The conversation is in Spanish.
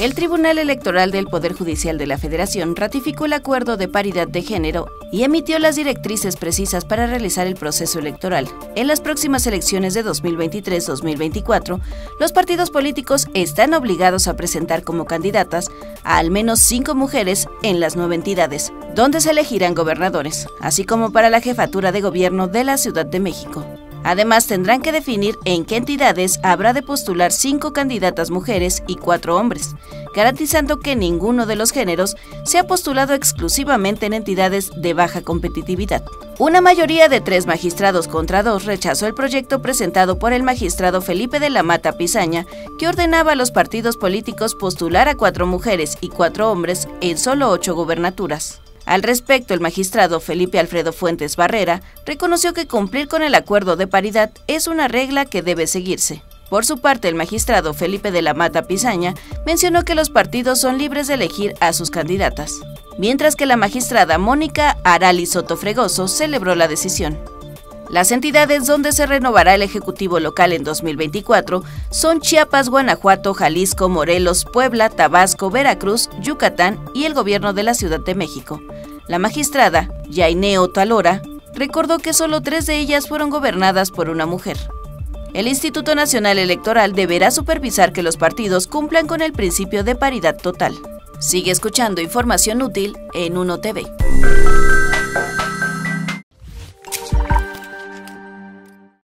El Tribunal Electoral del Poder Judicial de la Federación ratificó el acuerdo de paridad de género y emitió las directrices precisas para realizar el proceso electoral. En las próximas elecciones de 2023-2024, los partidos políticos están obligados a presentar como candidatas a al menos 5 mujeres en las 9 entidades, donde se elegirán gobernadores, así como para la jefatura de gobierno de la Ciudad de México. Además, tendrán que definir en qué entidades habrá de postular 5 candidatas mujeres y 4 hombres, garantizando que ninguno de los géneros sea postulado exclusivamente en entidades de baja competitividad. Una mayoría de 3 magistrados contra 2 rechazó el proyecto presentado por el magistrado Felipe de la Mata Pizaña, que ordenaba a los partidos políticos postular a 4 mujeres y 4 hombres en solo 8 gubernaturas. Al respecto, el magistrado Felipe Alfredo Fuentes Barrera reconoció que cumplir con el acuerdo de paridad es una regla que debe seguirse. Por su parte, el magistrado Felipe de la Mata Pizaña mencionó que los partidos son libres de elegir a sus candidatas, mientras que la magistrada Mónica Arali Soto Fregoso celebró la decisión. Las entidades donde se renovará el Ejecutivo local en 2024 son Chiapas, Guanajuato, Jalisco, Morelos, Puebla, Tabasco, Veracruz, Yucatán y el Gobierno de la Ciudad de México. La magistrada Yaineo Talora recordó que solo 3 de ellas fueron gobernadas por una mujer. El Instituto Nacional Electoral deberá supervisar que los partidos cumplan con el principio de paridad total. Sigue escuchando información útil en Uno TV.